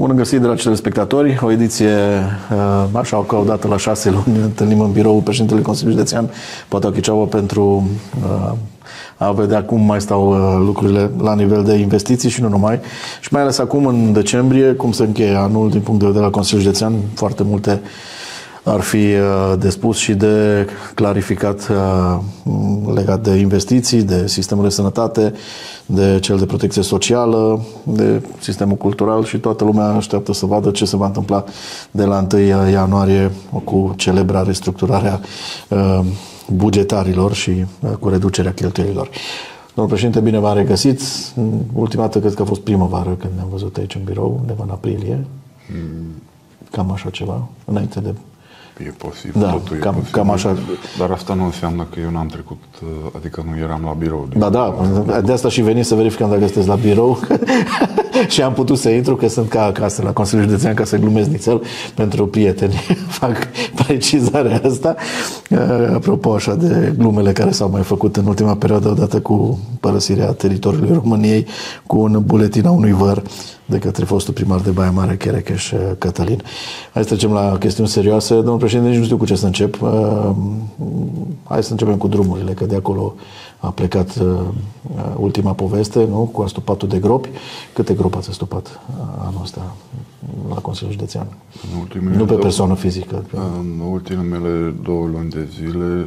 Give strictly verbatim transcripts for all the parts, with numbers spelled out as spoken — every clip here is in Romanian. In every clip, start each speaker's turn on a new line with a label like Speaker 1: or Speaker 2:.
Speaker 1: Bun găsit, dragi telespectatori, o ediție așa că odată la șase luni ne întâlnim în biroul președintelui Consiliului Județean Potoac Ceaua pentru a vedea cum mai stau lucrurile la nivel de investiții și nu numai. Și mai ales acum în decembrie, cum se încheie anul din punct de vedere al Consiliului Județean, foarte multe ar fi de spus și de clarificat legat de investiții, de sistemul de sănătate, de cel de protecție socială, de sistemul cultural și toată lumea așteaptă să vadă ce se va întâmpla de la întâi ianuarie cu celebra restructurarea bugetarilor și cu reducerea cheltuielilor. Domnul președinte, bine v-am regăsit. Ultima dată cred că a fost primăvară când ne-am văzut aici în birou, undeva în aprilie. Cam așa ceva, înainte de...
Speaker 2: E posibil,
Speaker 1: da,
Speaker 2: totul
Speaker 1: cam,
Speaker 2: e posibil.
Speaker 1: Cam așa.
Speaker 2: Dar asta nu înseamnă că eu n-am trecut, adică nu eram la birou.
Speaker 1: Da, da, de asta și venim să verificăm dacă sunteți la birou și am putut să intru, că sunt ca acasă la Consiliul Județean, ca să glumesc nițel pentru prieteni. Fac precizarea asta. Apropo așa de glumele care s-au mai făcut în ultima perioadă odată cu părăsirea teritoriului României cu un buletin a unui văr de către fostul primar de Baia Mare, Cherecheș Cătălin. Hai să trecem la chestiuni serioase. Domnul președinte, nici nu știu cu ce să încep. Uh, hai să începem cu drumurile, că de acolo a plecat uh, ultima poveste, nu? Cu astupatul de gropi. Câte gropi ați astupat uh, anul ăsta la Consiliul Județean? Nu pe persoană fizică.
Speaker 2: În ultimele două luni de zile,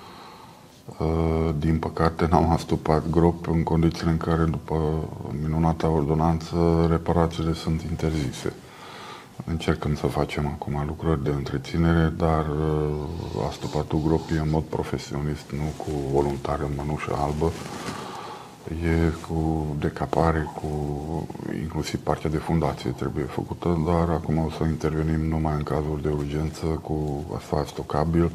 Speaker 2: din păcate, n-am astupat gropi în condițiile în care, după minunata ordonanță, reparațiile sunt interzise. Încercăm să facem acum lucrări de întreținere, dar astupatul gropii în mod profesionist, nu cu voluntari în mănușă albă. E cu decapare, cu inclusiv partea de fundație trebuie făcută, dar acum o să intervenim numai în cazuri de urgență cu asfalt stocabil.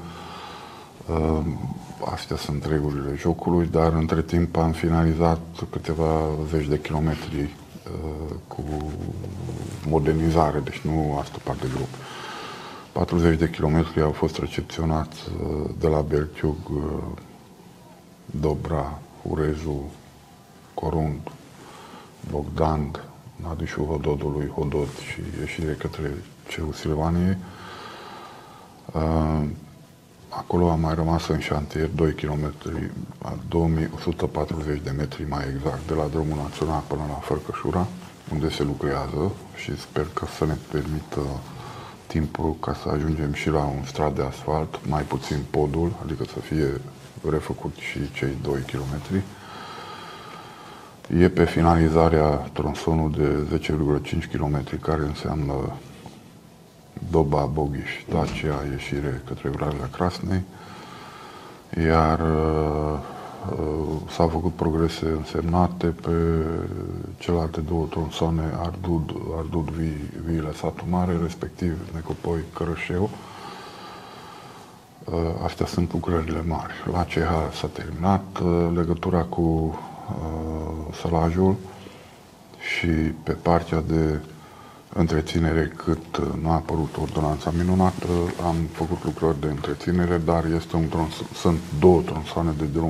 Speaker 2: Astea sunt regulile jocului, dar între timp am finalizat câteva zeci de kilometri uh, cu modernizare, deci nu astupat de grup. patruzeci de kilometri au fost recepționați uh, de la Belciug, uh, Dobra, Urezu, Corund, Bogdan, Nadișul Hododului, Hodod și ieșire către Cerul Silvaniei. Uh, Acolo am mai rămas în șantier doi kilometri, două mii o sută patruzeci de metri mai exact, de la drumul național până la Fărcășura, unde se lucrează și sper că să ne permită timpul ca să ajungem și la un strat de asfalt, mai puțin podul, adică să fie refăcut și cei doi kilometri. E pe finalizarea tronsonul de zece virgulă cinci kilometri, care înseamnă Doba, Boghiș, Dacia, ieșire către Valea Crasnei, iar uh, s-au făcut progrese însemnate pe celelalte două tronsoane, Ardud, Ardud Viile Satul Mare, respectiv Necopoi, Cărășeu. Uh, astea sunt lucrările mari. La C H s-a terminat uh, legătura cu uh, Sălajul și pe partea de întreținere, cât nu a apărut ordonanța minunată, am făcut lucrări de întreținere, dar este un trons, sunt două tronsoane de drum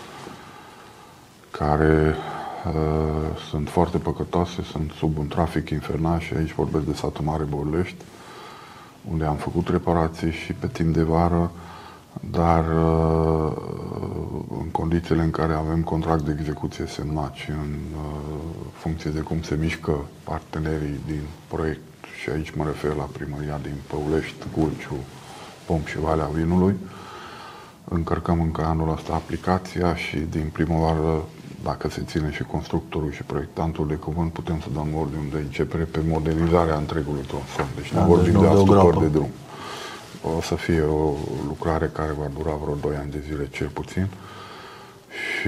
Speaker 2: care uh, sunt foarte păcătoase, sunt sub un trafic infernal și aici vorbesc de Satul Mare Borlești, unde am făcut reparații și pe timp de vară, dar uh, în condițiile în care avem contract de execuție semnat și în uh, funcție de cum se mișcă partenerii din proiect, și aici mă refer la primăria din Păulești, Gurciu, Pom și Valea Vinului, încărcăm încă anul ăsta aplicația și din primăvară, dacă se ține și constructorul și proiectantul de cuvânt, putem să dăm ordine de începere pe modernizarea întregului tronson. Deci ne vorbim de astupări de drum. O să fie o lucrare care va dura vreo doi ani de zile cel puțin, și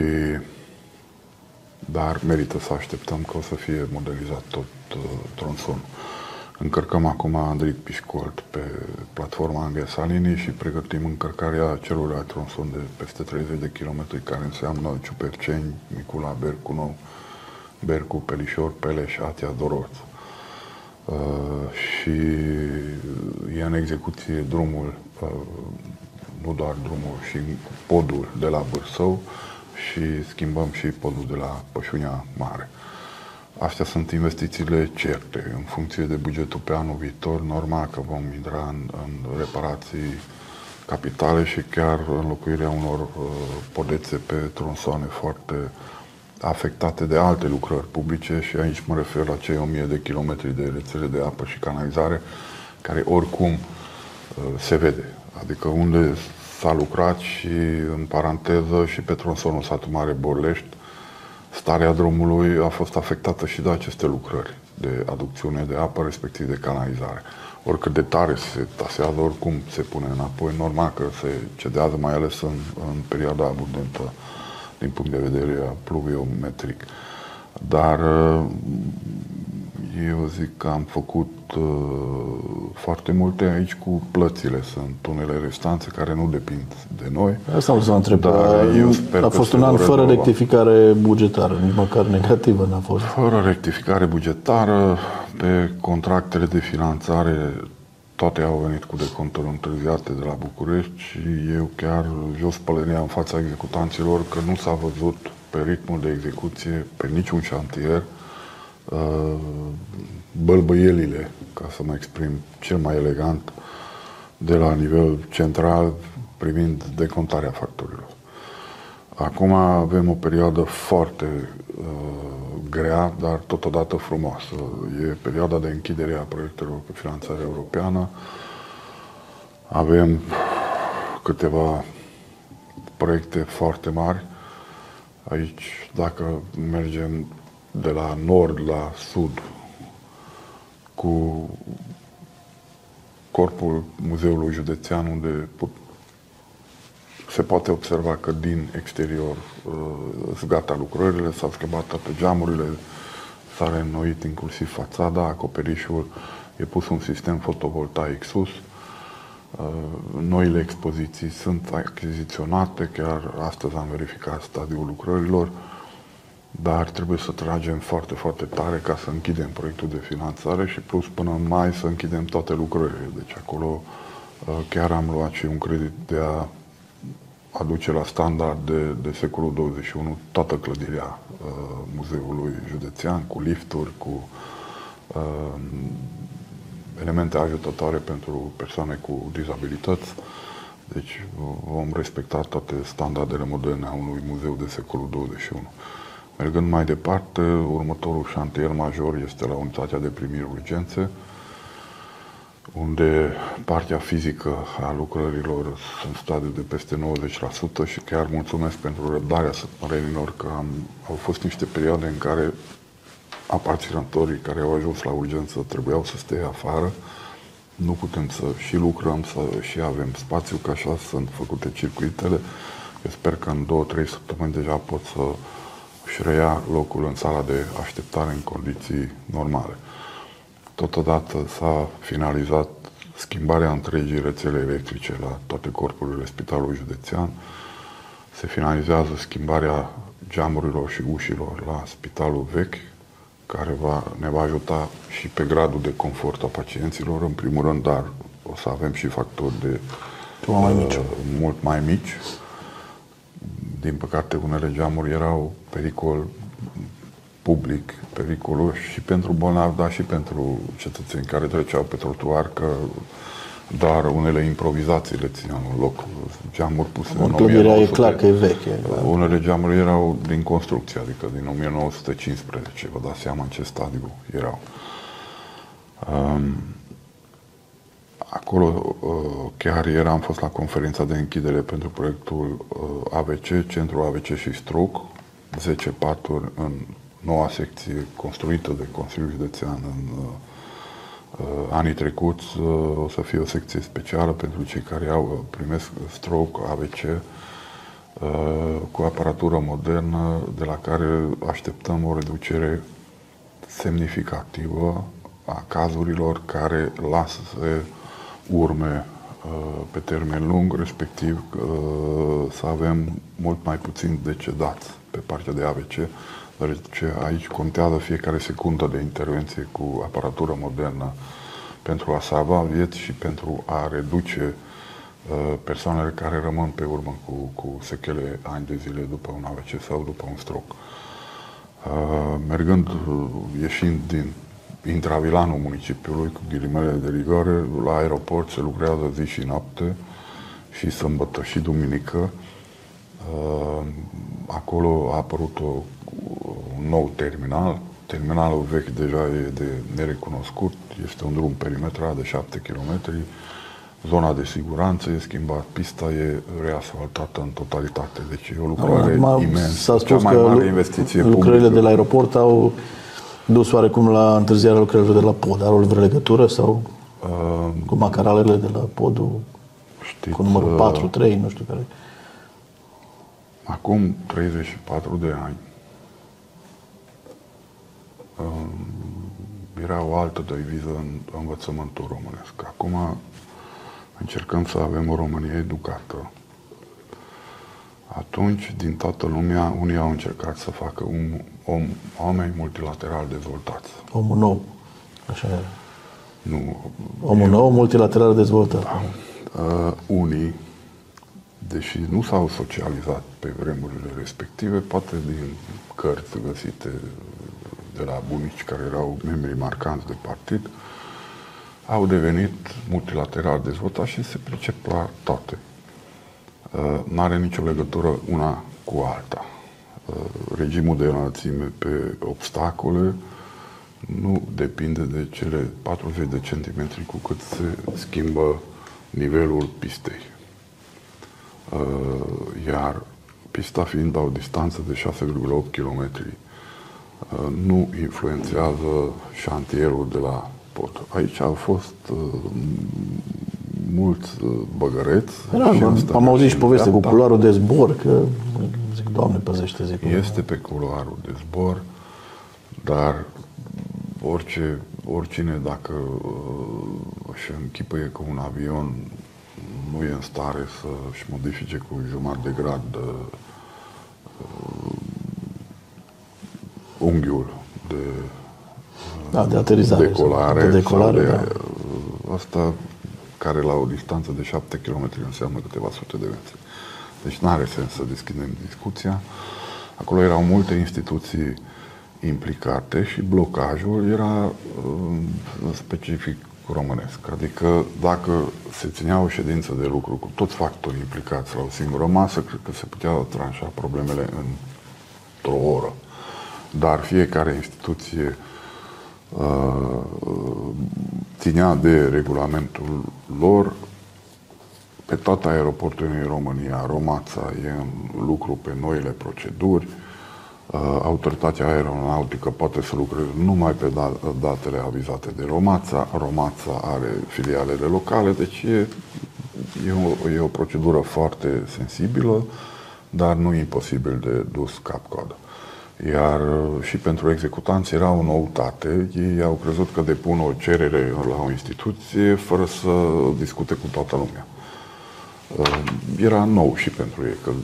Speaker 2: dar merită să așteptăm că o să fie modernizat tot uh, tronsonul. Încărcăm acum Andric Pișcolt pe platforma Anghesalini și pregătim încărcarea celuilalt tronson de peste treizeci de kilometri, care înseamnă Ciuperceni, Micula, Bercu Nou, Bercu, Pelișor, Peleș, Atia, Doroț. Uh, și e în execuție drumul, uh, nu doar drumul, și podul de la Bârsău și schimbăm și podul de la Pășunia Mare. astea sunt investițiile certe. În funcție de bugetul pe anul viitor, normal că vom intra în, în reparații capitale și chiar înlocuirea unor uh, podețe pe tronsoane foarte afectate de alte lucrări publice și aici mă refer la cei o mie de kilometri de rețele de apă și canalizare care oricum uh, se vede. Adică unde s-a lucrat și, în paranteză, și pe tronsonul Satu Mare-Borlești, starea drumului a fost afectată și de aceste lucrări de aducțiune de apă, respectiv de canalizare. Oricât de tare se tasează, oricum se pune înapoi, normal că se cedează, mai ales în, în perioada abundentă din punct de vedere pluviometric. Dar eu zic că am făcut uh, foarte multe aici cu plățile. Sunt unele restanțe care nu depind de noi.
Speaker 1: Asta am să vă întreb. A fost un an fără rectificare bugetară, nici măcar negativă n-a fost.
Speaker 2: Fără rectificare bugetară, pe contractele de finanțare toate au venit cu deconturi întârziate de la București și eu chiar jos pălăria în fața executanților că nu s-a văzut pe ritmul de execuție pe niciun șantier bălbăielile, ca să mă exprim cel mai elegant, de la nivel central privind decontarea facturilor. Acum avem o perioadă foarte uh, grea, dar totodată frumoasă. E perioada de închidere a proiectelor cu finanțare europeană. Avem câteva proiecte foarte mari. Aici, dacă mergem de la nord la sud, cu corpul Muzeului Județean, unde se poate observa că din exterior sunt gata lucrările, s-au schimbat toate geamurile, s-a reînnoit inclusiv fațada, acoperișul, e pus un sistem fotovoltaic sus. Noile expoziții sunt achiziționate, chiar astăzi am verificat stadiul lucrărilor, dar trebuie să tragem foarte, foarte tare ca să închidem proiectul de finanțare și plus până în mai să închidem toate lucrările. Deci acolo chiar am luat și un credit de a aduce la standard de, de secolul douăzeci și unu toată clădirea uh, Muzeului Județean, cu lifturi, cu uh, elemente ajutătoare pentru persoane cu dizabilități. Deci vom respecta toate standardele moderne a unui muzeu de secolul douăzeci și unu. Mergând mai departe, următorul șantier major este la unitatea de primiri urgențe, unde partea fizică a lucrărilor sunt în stadiu de peste nouăzeci la sută și chiar mulțumesc pentru răbdarea sătmărenilor, că am, au fost niște perioade în care aparținătorii care au ajuns la urgență trebuiau să stea afară. Nu putem să și lucrăm, să și avem spațiu, că așa sunt făcute circuitele. Eu sper că în două, trei săptămâni deja pot să își reia locul în sala de așteptare în condiții normale. Totodată s-a finalizat schimbarea întregii rețele electrice la toate corpurile Spitalului Județean. Se finalizează schimbarea geamurilor și ușilor la Spitalul Vechi, care va, ne va ajuta și pe gradul de confort a pacienților, în primul rând, dar o să avem și factori de
Speaker 1: mai mici.
Speaker 2: Uh, mult mai mici. Din păcate, unele geamuri erau pericol public, periculos și pentru bolnavi, dar și pentru cetățeni care treceau pe trotuar, că doar unele improvizații le țineau în loc. Geamuri puse în o mie nouă sute.
Speaker 1: Clădirea e clar că e veche.
Speaker 2: Unele geamuri erau din construcție, adică din o mie nouă sute cincisprezece. Vă dați seama în ce stadiu erau. Um, acolo uh, chiar ieri am fost la conferința de închidere pentru proiectul uh, A V C, Centrul A V C și Stroke, zece paturi în noua secție construită de Consiliul Județean în uh, anii trecuți. Uh, o să fie o secție specială pentru cei care au, primesc stroke, A V C, uh, cu aparatură modernă, de la care așteptăm o reducere semnificativă a cazurilor care lasă urme uh, pe termen lung, respectiv uh, să avem mult mai puțin decedați pe partea de A V C, deoarece aici contează fiecare secundă de intervenție cu aparatură modernă pentru a salva vieți și pentru a reduce uh, persoanele care rămân pe urmă cu, cu sechele ani de zile după un A V C sau după un stroke. Mergând, ieșind din intravilanul municipiului, cu ghilimele de rigoare, la aeroport se lucrează zi și noapte, și sâmbătă și duminică. Acolo a apărut o, un nou terminal. Terminalul vechi deja e de nerecunoscut, este un drum perimetral de șapte kilometri. Zona de siguranță e schimbat, pista e reasfaltată în totalitate. Deci e o lucrare
Speaker 1: Acum,
Speaker 2: imensă,
Speaker 1: cea mai mare investiție publică. Lucrările de la aeroport au dus oarecum la întârzierea lucrărilor de la pod. Are o vreo legătură sau uh, cu macaralele de la podul, știți, cu numărul patru trei, nu știu care.
Speaker 2: Acum treizeci și patru de ani uh, era o altă deviză în învățământul românesc. Acum încercăm să avem o Românie educată. Atunci, din toată lumea, unii au încercat să facă un om, oameni multilateral dezvoltați.
Speaker 1: Omul nou, așa era.
Speaker 2: Nu.
Speaker 1: Omul nou, multilateral dezvoltat.
Speaker 2: Da. Uh, unii, deși nu s-au socializat pe vremurile respective, poate din cărți găsite de la bunici care erau membri marcanți de partid, au devenit multilateral dezvoltați și se pricep la toate. N-are nicio legătură una cu alta. Regimul de înălțime pe obstacole nu depinde de cele patruzeci de centimetri cu cât se schimbă nivelul pistei. Iar pista fiind la o distanță de șase virgulă opt kilometri, nu influențează șantierul de la pod. Aici au fost uh, mulți uh, băgăreți.
Speaker 1: Da, am auzit și poveste cu culoarul de zbor, că zic, Doamne păzește, zic.
Speaker 2: Este pe culoarul de zbor, dar orice, oricine, dacă uh, își închipăie cu un avion, nu e în stare să-și modifice cu jumătate de grad de, uh, unghiul de
Speaker 1: Da, de aterizare,
Speaker 2: decolare,
Speaker 1: de decolare
Speaker 2: de,
Speaker 1: da.
Speaker 2: Asta care la o distanță de șapte kilometri înseamnă câteva sute de metri. Deci nu are sens să deschidem discuția. Acolo erau multe instituții implicate și blocajul era uh, specific românesc. Adică dacă se ținea o ședință de lucru cu toți factorii implicați la o singură masă, cred că se putea tranșa problemele într-o oră. Dar fiecare instituție uh, ținea de regulamentul lor. Pe toate aeroporturile în România, Romața e în lucru pe noile proceduri. Uh, Autoritatea Aeronautică poate să lucreze numai pe datele avizate de Romața. Romața are filialele locale, deci e, e, o, e o procedură foarte sensibilă, dar nu imposibil de dus cap-coadă. Iar și pentru executanți era o noutate. Ei au crezut că depun o cerere la o instituție fără să discute cu toată lumea. Era nou și pentru ei, că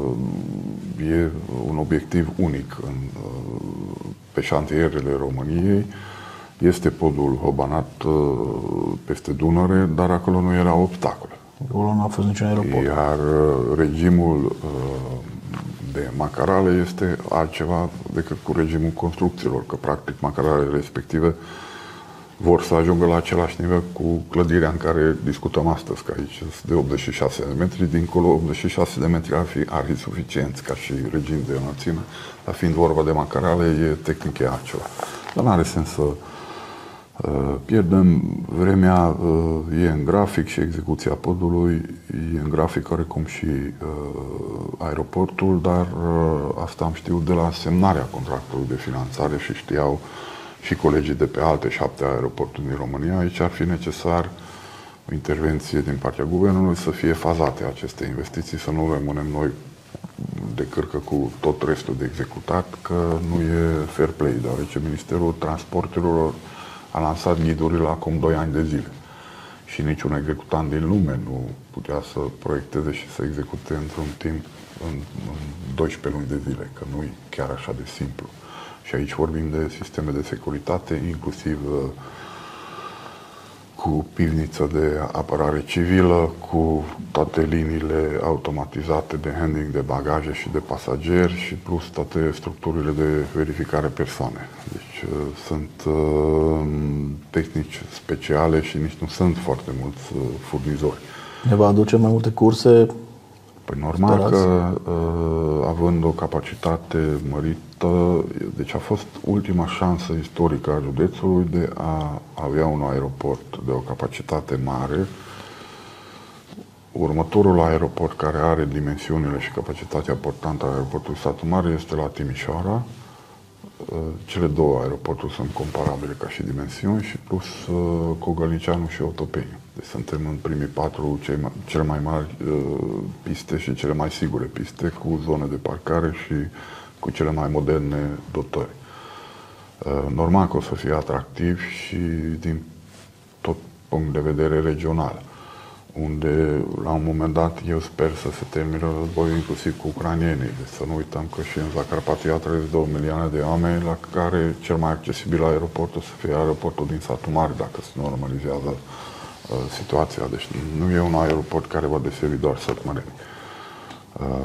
Speaker 2: e un obiectiv unic în, pe șantierele României. Este podul Hobanat peste Dunăre, dar acolo nu erau obstacole.
Speaker 1: Acolo nu a fost niciun aeroport.
Speaker 2: Iar regimul de macarale este altceva decât cu regimul construcțiilor, că practic macaralele respective vor să ajungă la același nivel cu clădirea în care discutăm astăzi, că aici sunt de optzeci și șase de metri, dincolo optzeci și șase de metri ar fi, ar fi suficienți ca și regim de înălțime, dar fiind vorba de macarale, e tehnic e altceva. Dar nu are sens să uh, pierdem vremea, uh, e în grafic și execuția podului, e în grafic oarecum și uh, aeroportul, dar uh, asta am știut de la semnarea contractului de finanțare și știau și colegii de pe alte șapte aeroporturi din România. Aici ar fi necesar o intervenție din partea guvernului să fie fazate aceste investiții, să nu rămânem noi de cârcă cu tot restul de executat, că nu e fair play, deoarece Ministerul Transporturilor a lansat ghidurile acum doi ani de zile. Și niciun executant din lume nu putea să proiecteze și să execute într-un timp, în, în doisprezece luni de zile, că nu e chiar așa de simplu. Și aici vorbim de sisteme de securitate, inclusiv cu pivniță de apărare civilă, cu toate liniile automatizate de handling de bagaje și de pasageri și plus toate structurile de verificare persoane. Deci sunt tehnici speciale și nici nu sunt foarte mulți furnizori.
Speaker 1: Ne va aduce mai multe curse?
Speaker 2: Păi normal sperați? Că având o capacitate mărită, deci a fost ultima șansă istorică a județului de a avea un aeroport de o capacitate mare. Următorul aeroport care are dimensiunile și capacitatea portantă a aeroportului Satu Mare este la Timișoara. Cele două aeroporturi sunt comparabile ca și dimensiuni și plus Cogălnicianu și Otopeniu. Deci suntem în primii patru cei mai, cele mai mari uh, piste și cele mai sigure piste, cu zone de parcare și cu cele mai moderne dotări. Uh, normal că o să fie atractiv și din tot punct de vedere regional, unde la un moment dat eu sper să se termină războiul inclusiv cu ucrainienii. Deci să nu uităm că și în Zacarpatia trăiesc două milioane de oameni, la care cel mai accesibil aeroport o să fie aeroportul din Satu Mare, dacă se normalizează situația. Deci nu e un aeroport care va deservi doar sătmăreni. Uh,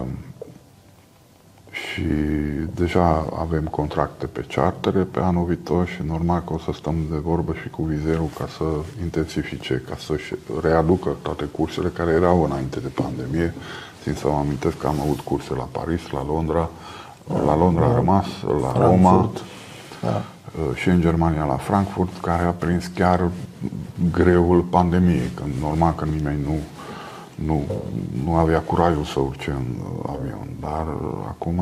Speaker 2: și deja avem contracte pe chartere pe anul viitor și normal că o să stăm de vorbă și cu vizerul ca să intensifice, ca să-și readucă toate cursele care erau înainte de pandemie. Țin să vă amintesc că am avut curse la Paris, la Londra, la Londra a rămas, la Frankfurt, Roma, da. Și în Germania la Frankfurt, care a prins chiar greul pandemiei, când normal că nimeni nu, nu, nu avea curajul să urce în avion. Dar acum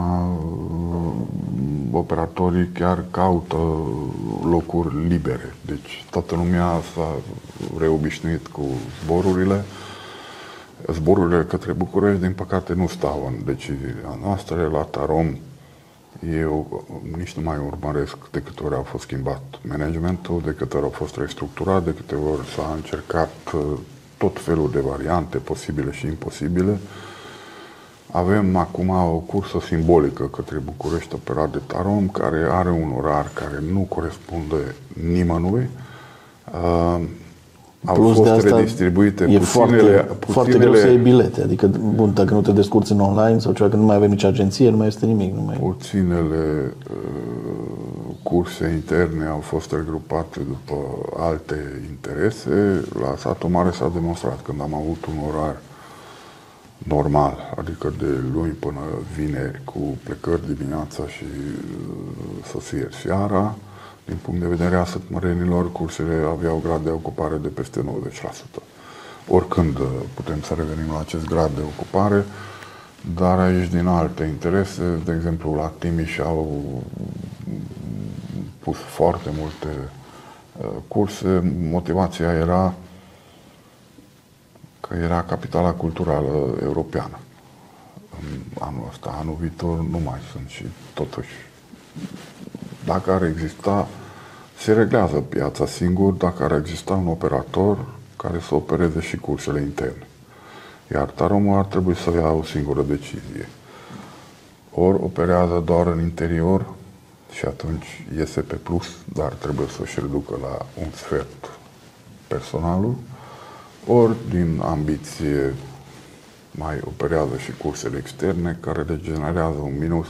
Speaker 2: operatorii chiar caută locuri libere. Deci toată lumea s-a reobișnuit cu zborurile. Zborurile către București, din păcate, nu stau în deciziile noastre. La Tarom eu nici nu mai urmăresc de câte ori au fost schimbat managementul, de câte ori au fost restructurat, de câte ori s-a încercat tot felul de variante posibile și imposibile. Avem acum o cursă simbolică către București operat de Tarom, care are un orar care nu corespunde nimănui. Uh, Au
Speaker 1: Plus
Speaker 2: fost
Speaker 1: de asta
Speaker 2: redistribuite
Speaker 1: e
Speaker 2: puținele,
Speaker 1: foarte,
Speaker 2: puținele...
Speaker 1: foarte greu să iei bilete. Adică, bun, dacă nu te descurci în online sau ceva, că nu mai avem nici agenție, nu mai este nimic. Nu mai...
Speaker 2: Puținele uh, curse interne au fost regrupate după alte interese. La Satu Mare s-a demonstrat, când am avut un orar normal, adică de luni până vineri, cu plecări dimineața și uh, sosiri seara. Din punct de vedere a sătmărenilor, cursele aveau grad de ocupare de peste nouăzeci la sută. Oricând putem să revenim la acest grad de ocupare, dar aici din alte interese, de exemplu la Timiș au pus foarte multe curse. Motivația era că era capitala culturală europeană. În anul ăsta, anul viitor nu mai sunt și totuși, dacă ar exista, se reglează piața singur, dacă ar exista un operator care să opereze și cursele interne. Iar Taromul ar trebui să ia o singură decizie. Ori operează doar în interior și atunci iese pe plus, dar trebuie să-și reducă la un sfert personalul, ori din ambiție mai operează și cursele externe, care le generează un minus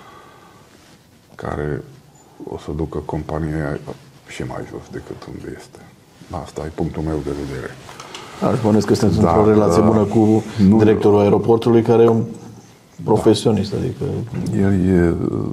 Speaker 2: care o să ducă compania și mai jos decât unde este. Asta e punctul meu de vedere.
Speaker 1: Aș bănuiesc că sunteți
Speaker 2: da,
Speaker 1: într-o relație
Speaker 2: da,
Speaker 1: bună cu
Speaker 2: nu,
Speaker 1: directorul aeroportului, care e un profesionist, da. Adică...
Speaker 2: El e,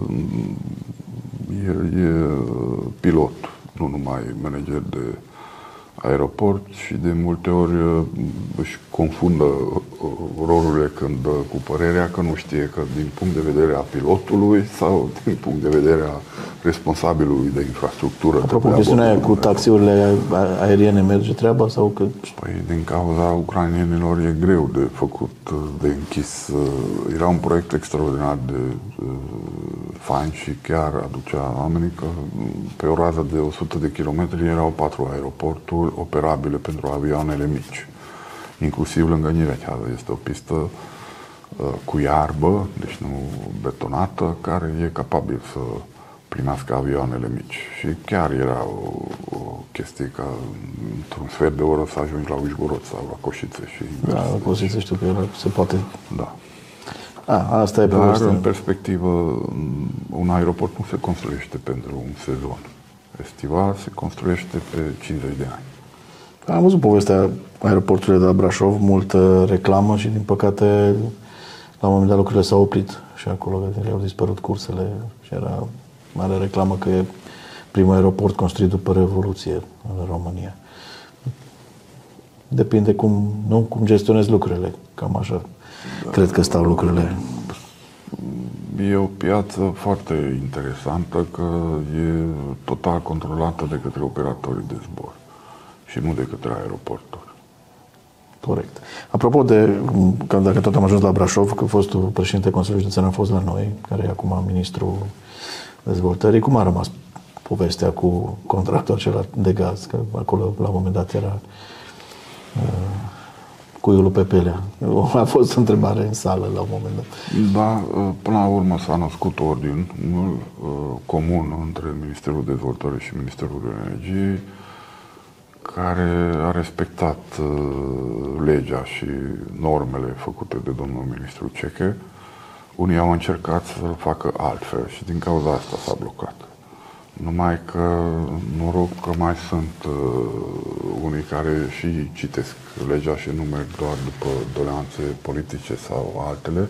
Speaker 2: el e pilot, nu numai manager de aeroport, și de multe ori își confundă rolurile când dă cu părerea că nu știe că din punct de vedere a pilotului sau din punct de vedere a responsabilului de infrastructură.
Speaker 1: Apropo, chestiunea aia cu taxiurile aeriene merge treaba sau că...
Speaker 2: Păi din cauza ucrainienilor e greu de făcut, de închis. Era un proiect extraordinar de fain și chiar aducea oamenii, că pe o rază de o sută de kilometri erau patru aeroporturi operabile pentru avioanele mici. Inclusiv lângă Nirechează. Este o pistă uh, cu iarbă, deci nu betonată, care e capabil să primească avioanele mici. Și chiar era o, o chestii ca într-un sfert de oră să ajungi la Ușgorod sau la Coșițe și invers.
Speaker 1: Da, la Coșițe știu că se poate.
Speaker 2: Da.
Speaker 1: A, asta e
Speaker 2: Dar
Speaker 1: povestea.
Speaker 2: în perspectivă, un aeroport nu se construiește pentru un sezon estival, se construiește pe cincizeci de ani.
Speaker 1: Am văzut povestea aeroportului de la Brașov, multă reclamă și din păcate la un moment dat lucrurile s-au oprit și acolo au dispărut cursele și era mare reclamă că e primul aeroport construit după Revoluție în România. Depinde cum, nu, cum gestionezi lucrurile, cam așa. Da, cred că stau lucrurile.
Speaker 2: E o piață foarte interesantă, că e total controlată de către operatorii de zbor și nu de către aeroporturi.
Speaker 1: Corect. Apropo de, că dacă tot am ajuns la Brașov, că fostul președinte Consiliului Județean a fost la noi, care e acum ministrul dezvoltării, cum a rămas povestea cu contractul acela de gaz? Că acolo, la un moment dat, era uh, cuiul pe pelea. A fost o întrebare în sală la un moment dat.
Speaker 2: Da, până la urmă s-a născut ordin uh, comun între Ministerul Dezvoltării și Ministerul Energiei, care a respectat uh, legea și normele făcute de domnul ministru Ceche. Unii au încercat să-l facă altfel și din cauza asta s-a blocat. Numai că noroc că mai sunt uh, unii care și citesc legea și nu merg doar după doleanțe politice sau altele.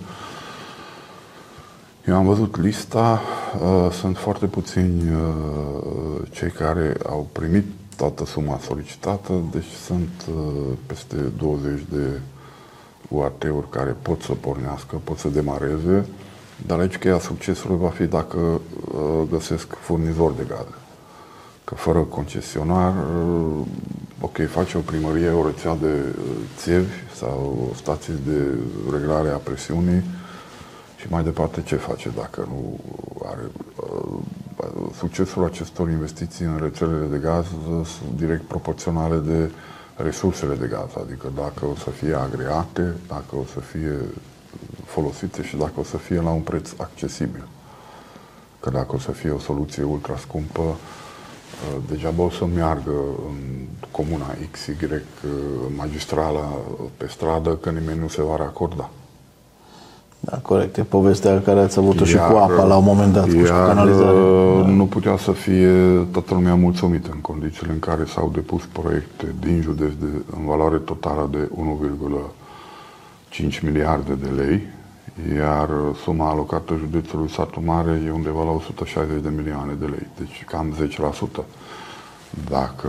Speaker 2: Eu am văzut lista, uh, sunt foarte puțini uh, cei care au primit toată suma solicitată, deci sunt uh, peste douăzeci de U A T-uri care pot să pornească, pot să demareze, dar aici cheia succesului va fi dacă uh, găsesc furnizor de gaze. Că fără concesionar, uh, ok, face o primărie, o rețea de uh, țevi sau stații de reglare a presiunii și mai departe ce face dacă nu are... Uh, succesul acestor investiții în rețelele de gaz sunt direct proporționale de resursele de gaz, adică dacă o să fie agreate, dacă o să fie folosite și dacă o să fie la un preț accesibil. Că dacă o să fie o soluție ultra scumpă, degeaba o să meargă în comuna X Y magistrala pe stradă, că nimeni nu se va racorda.
Speaker 1: Da, corect. E povestea care ați avut-o și cu apa la un moment dat,
Speaker 2: iar,
Speaker 1: cu canalizare. Da.
Speaker 2: Nu putea să fie toată lumea mulțumită în condițiile în care s-au depus proiecte din județ de, în valoare totală de unu virgulă cinci miliarde de lei, iar suma alocată județului Satu Mare e undeva la o sută șaizeci de milioane de lei, deci cam zece la sută. Dacă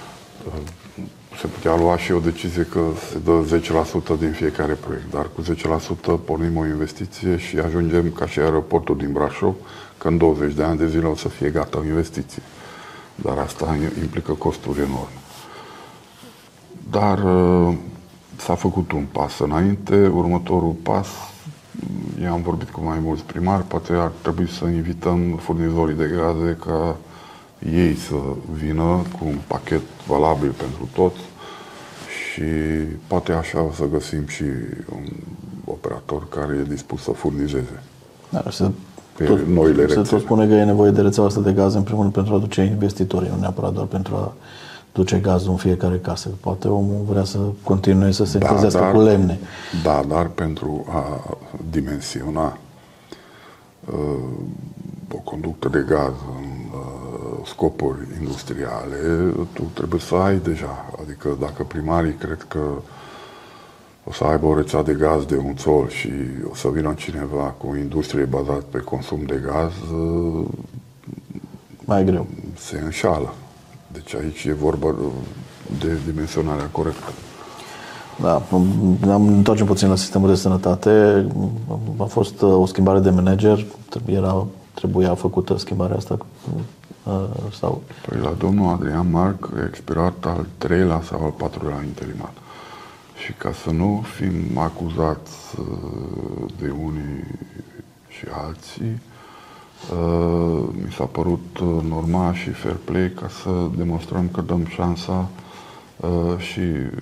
Speaker 2: se putea lua și o decizie că se dă zece la sută din fiecare proiect, dar cu zece la sută pornim o investiție și ajungem ca și aeroportul din Brașov, că în douăzeci de ani de zile o să fie gata o investiție. Dar asta implică costuri enorme. Dar s-a făcut un pas înainte, următorul pas, eu am vorbit cu mai mulți primari, poate ar trebui să invităm furnizorii de gaze ca ei să vină cu un pachet valabil pentru toți și poate așa o să găsim și un operator care e dispus să furnizeze.
Speaker 1: Da, să
Speaker 2: pe
Speaker 1: tot,
Speaker 2: noile
Speaker 1: se
Speaker 2: rețele.
Speaker 1: tot spune că e nevoie de rețeaua asta de gaze, în primul rând, pentru a aduce investitorii, nu neapărat doar pentru a duce gazul în fiecare casă. Poate omul vrea să continue să se încălzească
Speaker 2: da,
Speaker 1: cu lemne.
Speaker 2: Da, dar pentru a dimensiona uh, o conductă de gaz în uh, scopuri industriale, tu trebuie să ai deja. Adică dacă primarii cred că o să aibă o rețea de gaz de un țol și o să vină cineva cu o industrie bazată pe consum de gaz, uh,
Speaker 1: mai e greu.
Speaker 2: Se înșală. Deci aici e vorba de dimensionarea corectă.
Speaker 1: Da, ne întoarcem puțin la sistemul de sănătate. A fost o schimbare de manager, era, trebuia făcută schimbarea asta sau?
Speaker 2: Păi la domnul Adrian Marc a expirat al treilea sau al patrulea interimat. Și ca să nu fim acuzați de unii și alții, mi s-a părut normal și fair play ca să demonstrăm că dăm șansa și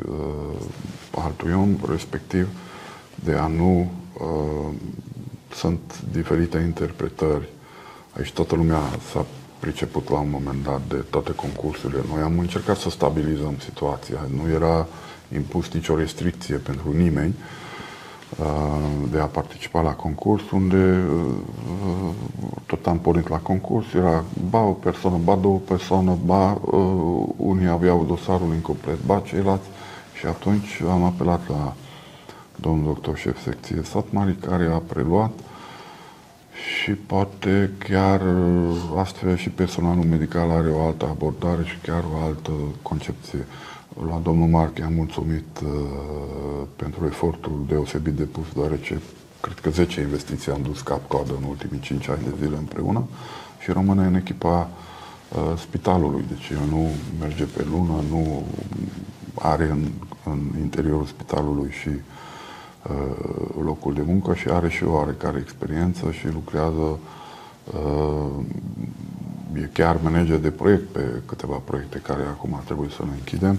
Speaker 2: altui om, respectiv de a nu... Sunt diferite interpretări. Aici toată lumea s-a priceput la un moment dat de toate concursurile. Noi am încercat să stabilizăm situația. Nu era impus nicio restricție pentru nimeni de a participa la concurs, unde tot am pornit la concurs, era ba o persoană, ba două persoane, ba unii aveau dosarul incomplet, ba ceilalți, și atunci am apelat la domnul doctor șef secție Satmari, care a preluat și poate chiar astfel și personalul medical are o altă abordare și chiar o altă concepție. La domnul Marche am mulțumit uh, pentru efortul deosebit depus, deoarece cred că zece investiții am dus cap-coadă în ultimii cinci ani de zile împreună și rămâne în echipa uh, spitalului. Deci el nu merge pe lună, nu are în, în interiorul spitalului și uh, locul de muncă și are și o oarecare experiență și lucrează, uh, e chiar manager de proiect pe câteva proiecte care acum trebuie să le închidem.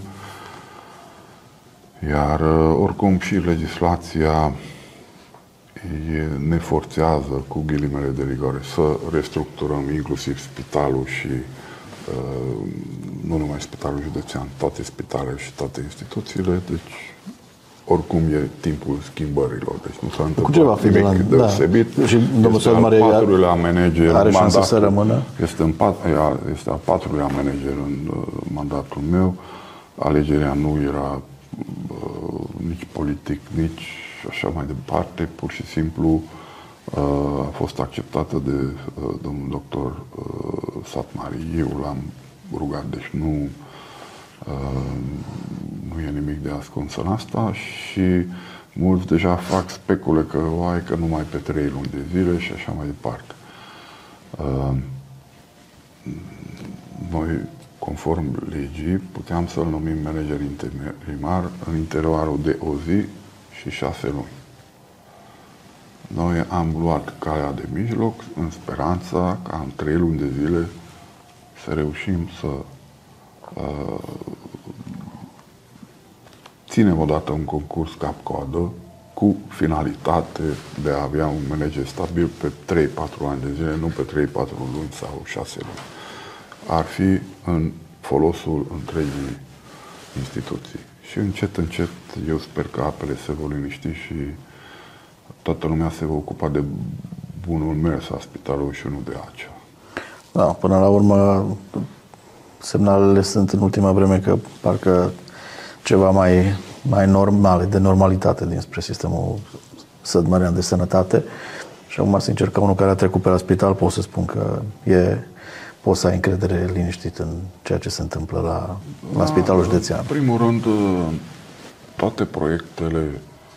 Speaker 2: Iar oricum și legislația ne forțează, cu ghilimele de rigoare, să restructurăm inclusiv spitalul și nu numai spitalul județean, toate spitalele și toate instituțiile, deci oricum e timpul schimbărilor, deci nu s-a întâmplat nimic la, deosebit.
Speaker 1: Da. Și domnul
Speaker 2: este al patrulea manager
Speaker 1: are
Speaker 2: șansă
Speaker 1: să rămână?
Speaker 2: Este, în pat, este al patrulea manager în mandatul meu. Alegerea nu era uh, nici politic, nici așa mai departe, pur și simplu uh, a fost acceptată de uh, domnul doctor uh, Satmari. Eu l-am rugat, deci nu Uh, nu e nimic de ascuns în asta și mulți deja fac specule că oai că numai pe trei luni de zile și așa mai departe. Uh, noi, conform legii, puteam să-l numim manager interimar în intervalul de o zi și șase luni. Noi am luat calea de mijloc în speranța ca în trei luni de zile să reușim să Uh, ținem odată un concurs cap-coadă cu finalitate de a avea un manager stabil pe trei patru ani de zile, nu pe trei patru luni sau șase luni. Ar fi în folosul întregii instituții. Și încet, încet, eu sper că apele se vor liniști și toată lumea se va ocupa de bunul mers a spitalului și nu de acea.
Speaker 1: Da, până la urmă semnalele sunt în ultima vreme că parcă ceva mai, mai normale, de normalitate dinspre sistemul sădmărean de sănătate. Și acum, sincer, ca unul care a trecut pe la spital, pot să spun că e, poți să ai încredere liniștit în ceea ce se întâmplă la, la, la spitalul județean.
Speaker 2: În primul rând, toate proiectele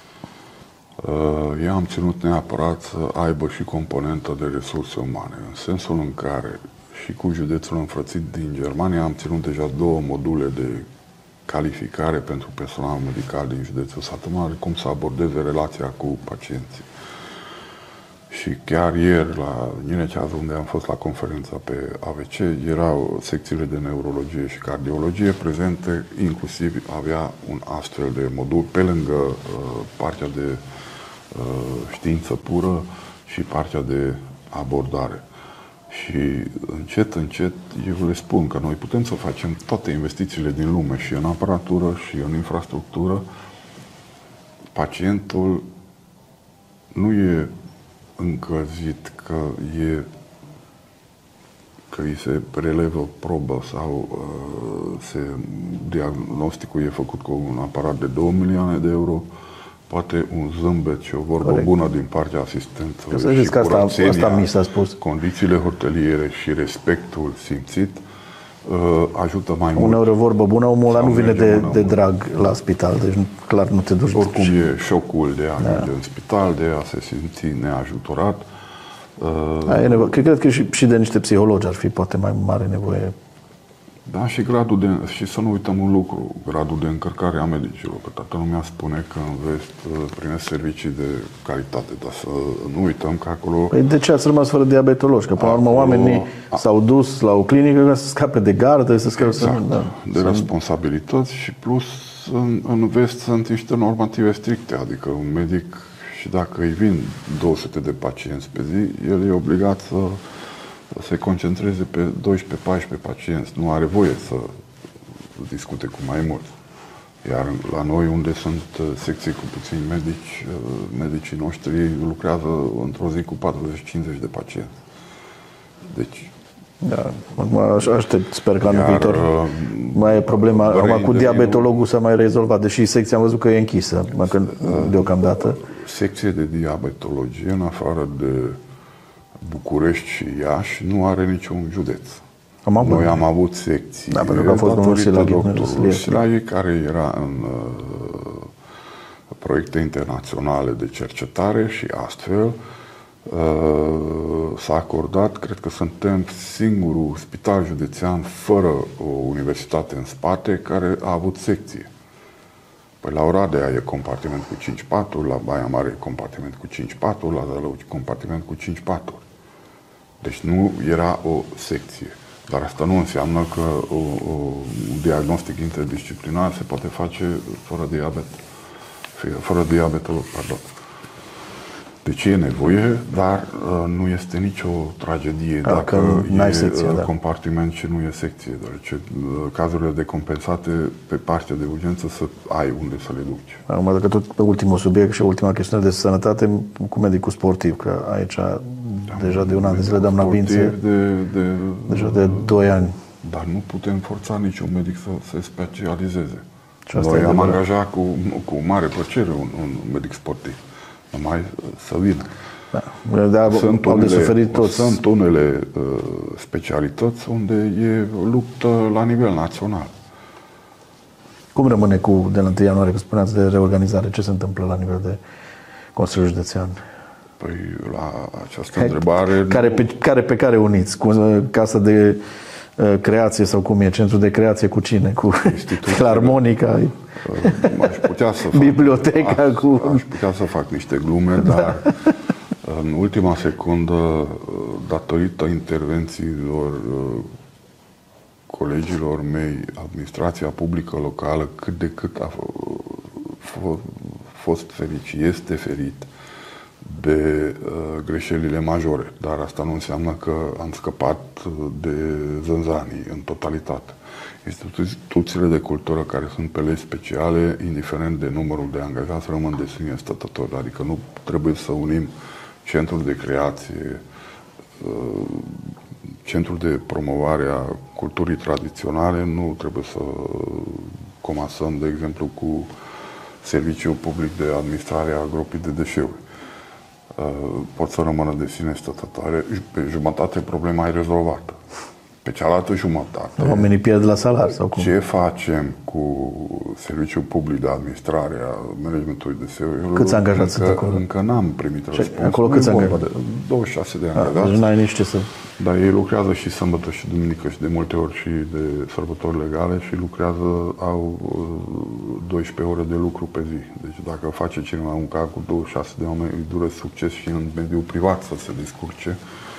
Speaker 2: eu am ținut neapărat să aibă și componentă de resurse umane, în sensul în care și cu județul înfrățit din Germania am ținut deja două module de calificare pentru personal medical din județul Satu Mare, cum să abordeze relația cu pacienții. Și chiar ieri, la Nineceaz, unde am fost la conferința pe A V C, erau secțiile de neurologie și cardiologie prezente, inclusiv avea un astfel de modul, pe lângă uh, partea de uh, știință pură și partea de abordare. Și încet, încet, eu le spun că noi putem să facem toate investițiile din lume și în aparatură și în infrastructură. Pacientul nu e încălzit că e că îi se relevă probă sau uh, se, diagnosticul e făcut cu un aparat de două milioane de euro, poate un zâmbet și o vorbă Corect. bună din partea asistentului
Speaker 1: să zici că asta, asta mi s-a spus.
Speaker 2: Condițiile hoteliere și respectul simțit uh, ajută mai mult.
Speaker 1: Uneori o vorbă bună, omul ăla nu vine de, de drag la spital, deci clar nu te duci.
Speaker 2: Oricum e șocul de a merge da. în spital, de a se simți neajutorat.
Speaker 1: Uh, e nevo- cred că și, și de niște psihologi ar fi poate mai mare nevoie.
Speaker 2: Da, și gradul de, și să nu uităm un lucru, gradul de încărcare a medicilor, că toată lumea spune că în vest primesc servicii de calitate, dar să nu uităm că acolo...
Speaker 1: Păi de ce ați rămas fără diabetologi? Că până la urmă oamenii a... s-au dus la o clinică ca să scape de gardă, să scape...
Speaker 2: Exact,
Speaker 1: să... Da,
Speaker 2: de
Speaker 1: să...
Speaker 2: responsabilități și plus în, în vest sunt niște normative stricte, adică un medic, și dacă îi vin două sute de pacienți pe zi, el e obligat să se concentreze pe doisprezece paisprezece pacienți. Nu are voie să discute cu mai mulți. Iar la noi, unde sunt secții cu puțini medici, medicii noștri lucrează într-o zi cu patruzeci cincizeci de pacienți. Deci,
Speaker 1: da, acum aștept, sper că anul viitor mai e problema. Acum cu diabetologul s-a mai rezolvat, deși secția am văzut că e închisă, că deocamdată.
Speaker 2: Secție de diabetologie, în afară de București și Iași, nu are niciun județ. Am avut. Noi am avut secții.
Speaker 1: Da, pentru că a fost domnul
Speaker 2: Silaghi, care era în uh, proiecte internaționale de cercetare și astfel uh, s-a acordat, cred că suntem singurul spital județean fără o universitate în spate care a avut secție. Păi la Oradea e compartiment cu cinci paturi, la Baia Mare e compartiment cu cinci paturi, la Zalău e compartiment cu cinci paturi. Deci nu era o secție. Dar asta nu înseamnă că o, o, un diagnostic interdisciplinar se poate face fără diabet. Fără diabetolog, pardon. Deci e nevoie, dar uh, nu este nicio tragedie
Speaker 1: A,
Speaker 2: dacă e
Speaker 1: secție,
Speaker 2: uh,
Speaker 1: da.
Speaker 2: compartiment și nu e secție. Deoarece uh, cazurile decompensate pe partea de urgență să ai unde să le duci.
Speaker 1: Acum, dacă tot pe ultimul subiect și ultima chestiune de sănătate, cu medicul sportiv, că aici da, deja de un an de zile dăm Vințe,
Speaker 2: de, de,
Speaker 1: deja de doi ani.
Speaker 2: Dar nu putem forța niciun medic să se specializeze.
Speaker 1: Noi
Speaker 2: am angajat cu, cu mare plăcere un, un medic sportiv. Numai să vină.
Speaker 1: Da. Da, sunt, unele, de suferit toți.
Speaker 2: Sunt unele uh, specialități unde e luptă la nivel național.
Speaker 1: Cum rămâne cu, de la întâi ianuarie, că spuneați de reorganizare? Ce se întâmplă la nivel de Consiliul Județean?
Speaker 2: Păi, la această întrebare...
Speaker 1: Care pe, care pe care uniți? Cu Casa de uh, Creație sau cum e? Centrul de Creație cu cine? Cu Filarmonica?
Speaker 2: Aș putea să fac,
Speaker 1: Biblioteca
Speaker 2: aș,
Speaker 1: cu...
Speaker 2: aș putea să fac niște glume, dar în ultima secundă, datorită intervențiilor colegilor mei, administrația publică locală, cât de cât a fost ferit și este ferit de uh, greșelile majore. Dar asta nu înseamnă că am scăpat de zânzanii în totalitate. Instituțiile de cultură care sunt pe legi speciale, indiferent de numărul de angajați, rămân de sine stătători. Adică nu trebuie să unim centrul de creație, centrul de promovare a culturii tradiționale, nu trebuie să comasăm, de exemplu, cu Serviciul Public de Administrare a Gropii de Deșeuri. Pot să rămână de sine stătătoare. Pe jumătate problema e rezolvată. Pe cealaltă jumătate...
Speaker 1: Oamenii pierd la salar sau cum?
Speaker 2: Ce facem cu Serviciul Public de Administrare a Managementului Deșeurilor?
Speaker 1: Câți angajați sunt acolo?
Speaker 2: Încă n-am primit răspuns.
Speaker 1: Acolo câți angajați?
Speaker 2: De douăzeci și șase de angajați.
Speaker 1: Deci n-ai nici ce să...
Speaker 2: Dar ei lucrează și sâmbătă și duminică și de multe ori și de sărbători legale și lucrează, au doisprezece ore de lucru pe zi. Deci dacă face cineva un car cu douăzeci și șase de oameni, îi dură succes și în mediul privat să se descurce.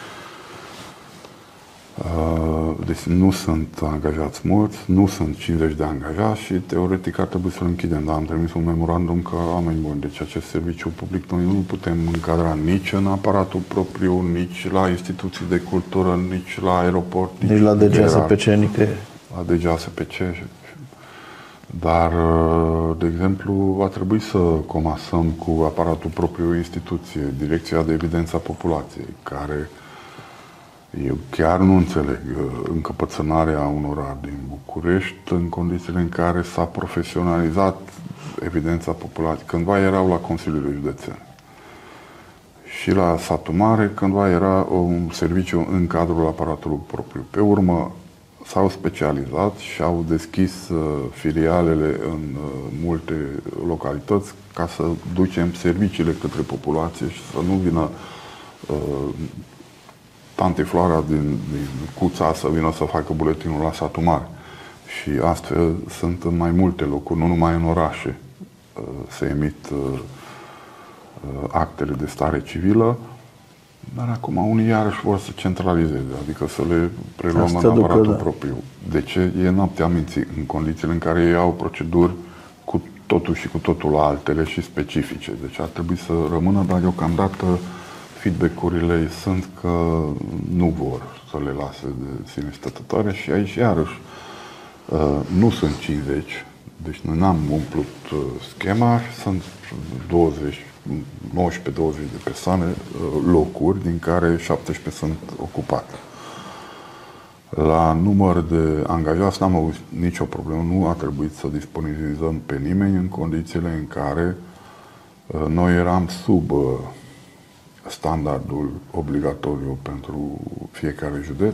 Speaker 2: Deci nu sunt angajați mulți, nu sunt cincizeci de angajați și teoretic ar trebui să-l închidem, dar am trimis un memorandum că oameni buni, deci acest serviciu public noi nu putem încadra nici în aparatul propriu, nici la instituții de cultură, nici la aeroport, nici,
Speaker 1: nici la D G A S P C, nicăieri.
Speaker 2: La D G A S P C. Dar, de exemplu, va trebui să comasăm cu aparatul propriu instituție, Direcția de Evidență a Populației, care eu chiar nu înțeleg încăpățânarea unora din București în condițiile în care s-a profesionalizat evidența populației. Cândva erau la Consiliul Județean și la Satul Mare, cândva era un serviciu în cadrul aparatului propriu. Pe urmă s-au specializat și au deschis filialele în multe localități ca să ducem serviciile către populație și să nu vină Tante Floara din, din Cuța să vină să facă buletinul la Satul Mare. Și astfel sunt în mai multe locuri, nu numai în orașe. Se emit actele de stare civilă, dar acum unii iarăși vor să centralizeze, adică să le preluăm Asta în aparatul ducă, da. propriu. De ce? E noaptea minții, în condițiile în care ei au proceduri cu totul și cu totul altele și specifice. Deci ar trebui să rămână, dar deocamdată feedback-urile sunt că nu vor să le lase de sine stătătoare și aici iarăși nu sunt cincizeci, deci noi n-am umplut schema, sunt douăzeci, nouăsprezece douăzeci de persoane, locuri, din care șaptesprezece sunt ocupate. La număr de angajați n-am avut nicio problemă, nu a trebuit să disponibilizăm pe nimeni în condițiile în care noi eram sub standardul obligatoriu pentru fiecare județ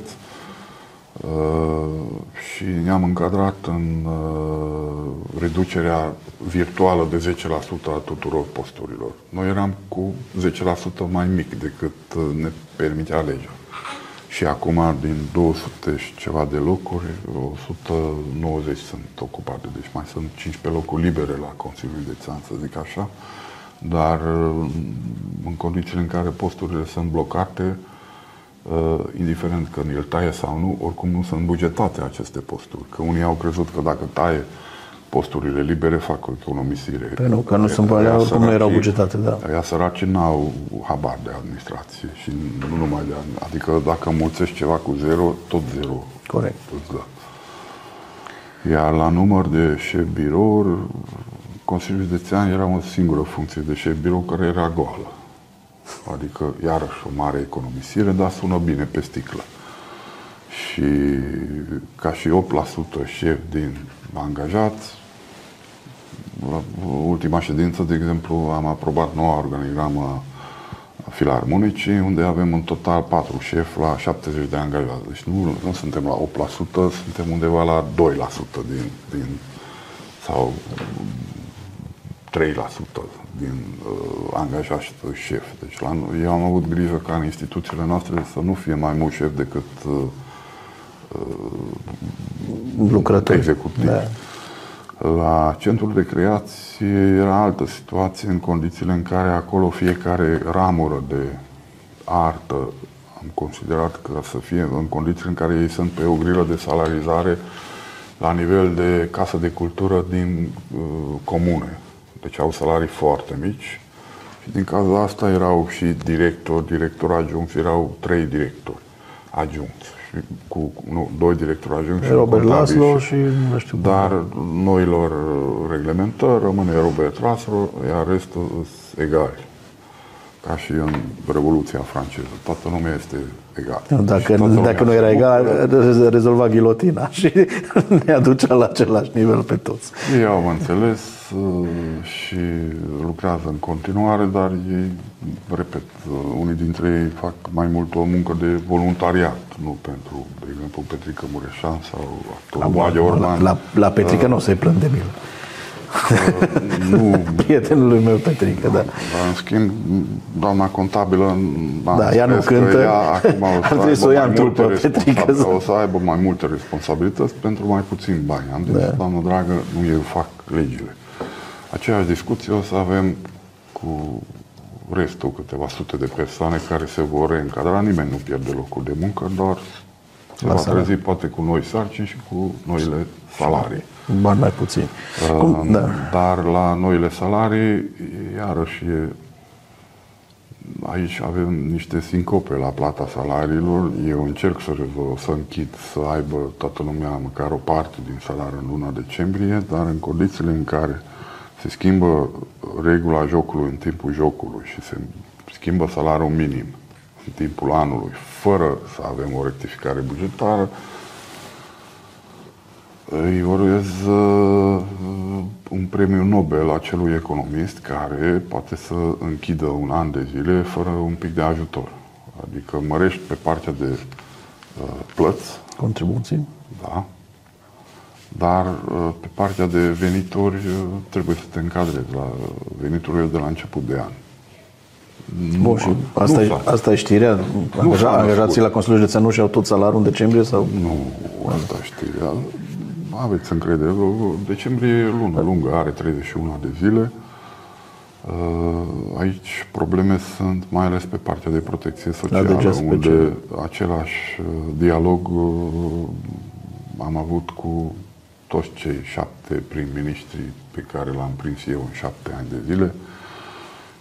Speaker 2: și ne-am încadrat în reducerea virtuală de zece la sută a tuturor posturilor. Noi eram cu zece la sută mai mic decât ne permitea legea. Și acum, din două sute și ceva de locuri, o sută nouăzeci sunt ocupate. Deci mai sunt cincisprezece locuri libere la Consiliul Județean, să zic așa. Dar în condițiile în care posturile sunt blocate, indiferent că îl taie sau nu, oricum nu sunt bugetate aceste posturi. Că unii au crezut că dacă taie posturile libere, fac o economisire.
Speaker 1: Păi nu, că nu sunt alea, oricum nu erau bugetate, da.
Speaker 2: Aia săraci n-au habar de administrație și nu numai de administrație. Adică dacă mulțești ceva cu zero, tot zero.
Speaker 1: Corect.
Speaker 2: Tot da. Iar la număr de șef birouri, Consiliul Județean era o singură funcție de șef birou care era goală. Adică, iarăși, o mare economisire, dar sună bine pe sticlă. Și ca și opt la sută șef din angajați, la ultima ședință, de exemplu, am aprobat noua organigramă a Filarmonicii, unde avem în total patru șefi la șaptezeci de angajați. Deci nu, nu suntem la opt la sută, suntem undeva la doi la sută din, din sau trei la sută din uh, angajați șefi. Deci la, eu am avut grijă ca în instituțiile noastre să nu fie mai mulți șefi decât uh,
Speaker 1: lucrători
Speaker 2: executivi. Da. La centrul de recreație era altă situație, în condițiile în care acolo fiecare ramură de artă am considerat că să fie în condițiile în care ei sunt pe o grilă de salarizare la nivel de casă de cultură din uh, comune. Deci au salarii foarte mici și din cauza asta erau și directori, directori adjuncți, erau trei directori adjuncți. Cu nu, doi directori adjuncți și
Speaker 1: Robert Laslo și nu știu.
Speaker 2: Dar noilor reglementări rămâne Robert Laslo, iar restul sunt egali. Ca și în Revoluția franceză. Toată lumea este egală.
Speaker 1: Dacă, dacă nu era egal, rezolva ghilotina și ne aducea la același nivel pe toți.
Speaker 2: Ei au înțeles și lucrează în continuare, dar ei, repet, unii dintre ei fac mai mult o muncă de voluntariat, nu pentru, de exemplu, Petrică Mureșan sau actorul Magia Orman.
Speaker 1: La, la Petrică uh, nu se plâng de mine.
Speaker 2: Nu,
Speaker 1: prietenului meu Petrică, da.
Speaker 2: Dar, în schimb, doamna contabilă
Speaker 1: da, ea nu cântă,
Speaker 2: ea acum o să,
Speaker 1: trebuie să o ia în tulpă, Petrică.
Speaker 2: O să aibă mai multe responsabilități pentru mai puțin bani. Am zis, da. Doamnă dragă, nu eu fac legile. Aceeași discuție o să avem cu restul, câteva sute de persoane care se vor reîncadra. Nimeni nu pierde locul de muncă, doar se va trezi poate cu noi sarcini și cu noile salarii.
Speaker 1: Bani mai puțin.
Speaker 2: Uh, Cum? Da. Dar la noile salarii, iarăși, e, aici avem niște sincope la plata salariilor. Eu încerc să rezolv, să închid, să aibă toată lumea măcar o parte din salariu în luna decembrie, dar în condițiile în care se schimbă regula jocului în timpul jocului și se schimbă salariul minim în timpul anului, fără să avem o rectificare bugetară, îi urez uh, un premiu Nobel acelui economist care poate să închidă un an de zile fără un pic de ajutor. Adică mărești pe partea de uh, plăți.
Speaker 1: Contribuții.
Speaker 2: Da. Dar uh, pe partea de venituri uh, trebuie să te încadrezi la veniturile de la început de an.
Speaker 1: Bun, și asta, e, asta e știrea? Angaja, angajații la Consiliul Județean nu și-au tot salariul în decembrie? Sau?
Speaker 2: Nu, asta e știrea. Aveți încredere. Decembrie e lună lungă, are treizeci și unu de zile. Aici probleme sunt mai ales pe partea de protecție socială, unde același dialog am avut cu toți cei șapte prim-ministri pe care l-am prins eu în șapte ani de zile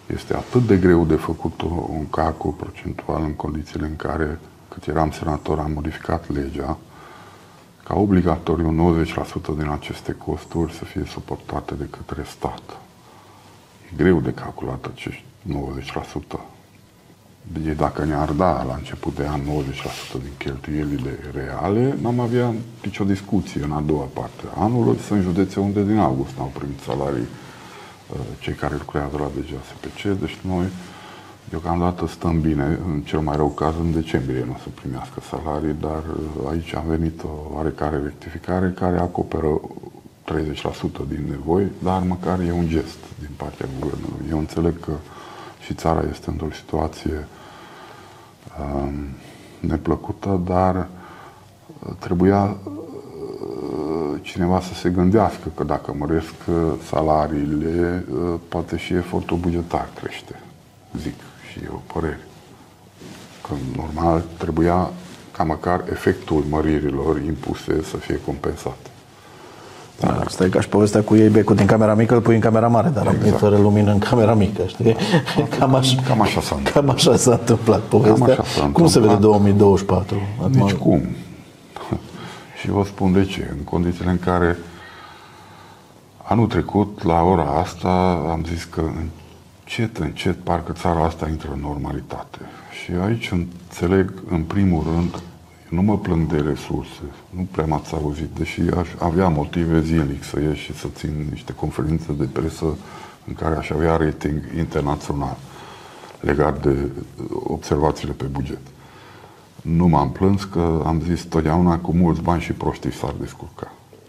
Speaker 2: Este atât de greu de făcut un calcul procentual în condițiile în care, cât eram senator, am modificat legea ca obligatoriu nouăzeci la sută din aceste costuri să fie suportate de către stat. E greu de calculat acești nouăzeci la sută. Deci dacă ne-ar da la început de an nouăzeci la sută din cheltuielile reale, n-am avea nicio discuție în a doua parte a anului. Sunt județe unde din august n-au primit salarii cei care lucrează la D G A S P C, deci noi deocamdată stăm bine, în cel mai rău caz în decembrie nu o să primească salarii, dar aici a venit o oarecare rectificare care acoperă treizeci la sută din nevoi, dar măcar e un gest din partea guvernului. Eu înțeleg că și țara este într-o situație um, neplăcută, dar trebuia cineva să se gândească că dacă măresc salariile, poate și efortul bugetar crește, zic, și eu părere. Că normal trebuia ca măcar efectul măririlor impuse să fie compensat.
Speaker 1: Da, asta e ca și povestea cu iei becul din camera mică, îl pui în camera mare, dar exact. Am fără lumină în camera mică, știi? Cam așa,
Speaker 2: cam așa s-a întâmplat.
Speaker 1: Cam așa s-a întâmplat povestea. Cum se vede două mii douăzeci și patru?
Speaker 2: Nici cum. Și vă spun de ce. În condițiile în care anul trecut, la ora asta, am zis că încet, încet, parcă țara asta intră în normalitate. Și aici înțeleg, în primul rând, nu mă plâng de resurse, nu prea m-ați auzit, deși aș avea motive zilnic să ieși și să țin niște conferințe de presă în care aș avea rating internațional legat de observațiile pe buget. Nu m-am plâns că am zis totdeauna cu mulți bani și proștii s-ar descurca.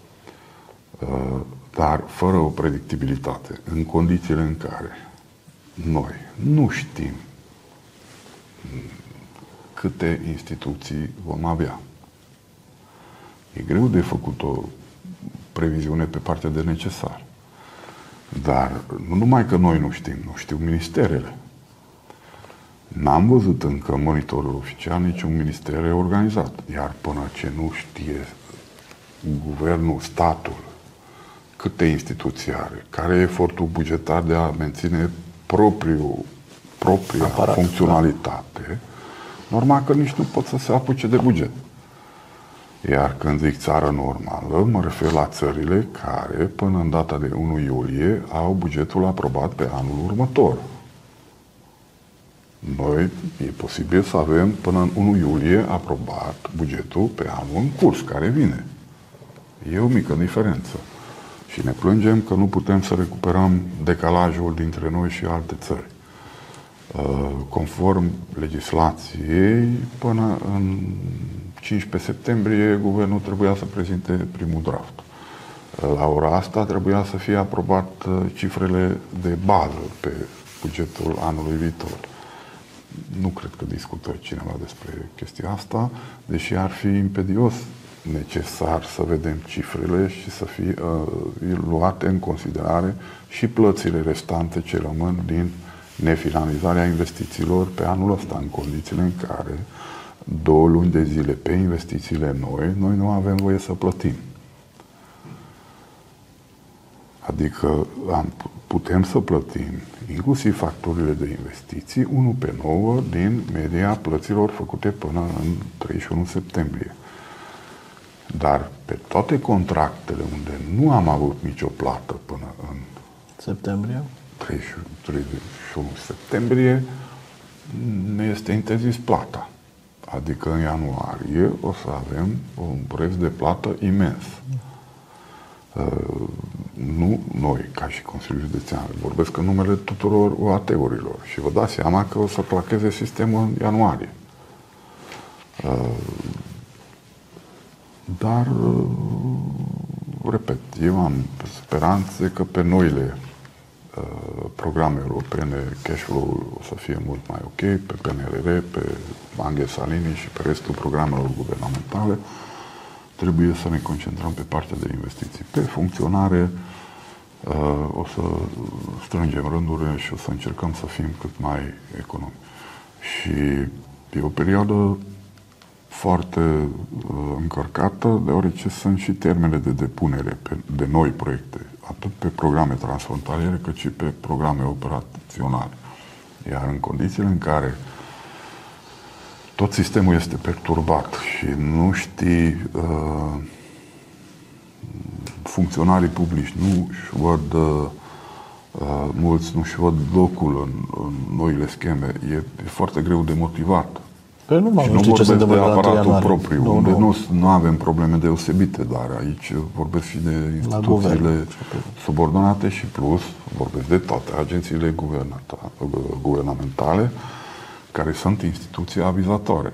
Speaker 2: Dar fără o predictibilitate, în condițiile în care noi nu știm câte instituții vom avea. E greu de făcut o previziune pe partea de necesar. Dar nu numai că noi nu știm, nu știu ministerele. N-am văzut încă în monitorul oficial niciun minister reorganizat. Iar până ce nu știe guvernul, statul, câte instituții are, care e efortul bugetar de a menține propriu, propria Aparat, funcționalitate, da. Normal că nici nu pot să se apuce de buget. Iar când zic țară normală, mă refer la țările care, până în data de unu iulie, au bugetul aprobat pe anul următor. Noi, e posibil să avem până în unu iulie aprobat bugetul pe anul în curs, care vine. E o mică diferență. Și ne plângem că nu putem să recuperăm decalajul dintre noi și alte țări. Conform legislației, până în cincisprezece septembrie, guvernul trebuia să prezinte primul draft. La ora asta trebuia să fie aprobat cifrele de bază pe bugetul anului viitor. Nu cred că discută cineva despre chestia asta, deși ar fi impedios necesar să vedem cifrele și să fie uh, luate în considerare și plățile restante ce rămân din nefinalizarea investițiilor pe anul ăsta, în condițiile în care două luni de zile pe investițiile noi, noi nu avem voie să plătim. Adică am, putem să plătim inclusiv facturile de investiții unu pe nouă din media plăților făcute până în treizeci și unu septembrie. Dar pe toate contractele unde nu am avut nicio plată până în
Speaker 1: septembrie,
Speaker 2: treizeci și unu septembrie, ne este interzis plata. Adică în ianuarie o să avem un preț de plată imens. Uh, nu noi, ca și Consiliul Județean, vorbesc în numele tuturor O A T-urilor și vă dați seama că o să clacheze sistemul în ianuarie. Uh, dar, uh, repet, eu am speranțe că pe noile programe europene, cash flow o să fie mult mai ok, pe P N R R, pe Anghe Salini și pe restul programelor guvernamentale. Trebuie să ne concentrăm pe partea de investiții. Pe funcționare o să strângem rândurile și o să încercăm să fim cât mai economici. Și e o perioadă foarte încărcată, deoarece sunt și termene de depunere de noi proiecte, atât pe programe transfrontaliere, cât și pe programe operaționale. Iar în condițiile în care tot sistemul este perturbat și nu știi, uh, funcționarii publici nu își văd, uh, mulți nu își văd locul în, în noile scheme, e, e foarte greu de motivat.
Speaker 1: Păi nu,
Speaker 2: și nu vorbesc de aparatul propriu,
Speaker 1: nu,
Speaker 2: unde
Speaker 1: nu.
Speaker 2: Nu, nu avem probleme deosebite, dar aici vorbesc și de instituțiile subordonate și plus vorbesc de toate agențiile guvernamentale care sunt instituții avizatoare.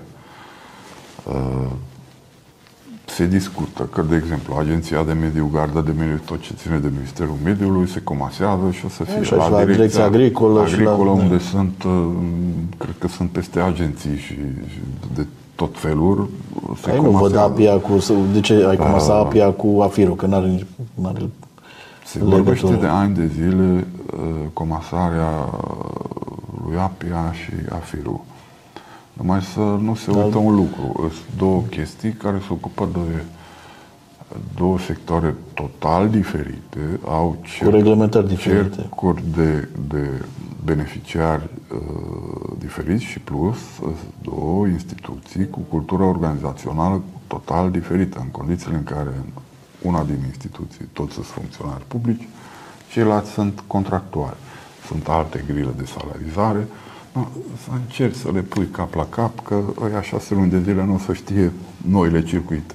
Speaker 2: Se discută că, de exemplu, Agenția de Mediu, Garda de Mediu, tot ce ține de Ministerul Mediului se comasează și o să fie
Speaker 1: și
Speaker 2: la,
Speaker 1: la
Speaker 2: direcția,
Speaker 1: direcția agricolă,
Speaker 2: agricolă
Speaker 1: și la...
Speaker 2: unde sunt, cred că sunt peste agenții și, și de tot felul. Se
Speaker 1: ai nu văd Apia cu... De ce ai comasa Apia cu Afiru? Că n-are nici... N-are
Speaker 2: se vorbește de ani de zile comasarea lui Apia și Afiru. Numai să nu se uită un lucru. Sunt două chestii care se ocupă de două sectoare total diferite, au
Speaker 1: cer, cu reglementări diferite,
Speaker 2: cercuri de, de beneficiari uh, diferiți și plus două instituții cu cultură organizațională total diferită, în condițiile în care una din instituții toți sunt funcționari publici, ceilalți sunt contractuali. Sunt alte grile de salarizare. No, să încerci să le pui cap la cap, că ăia șase luni de zile nu o să știe noile circuite.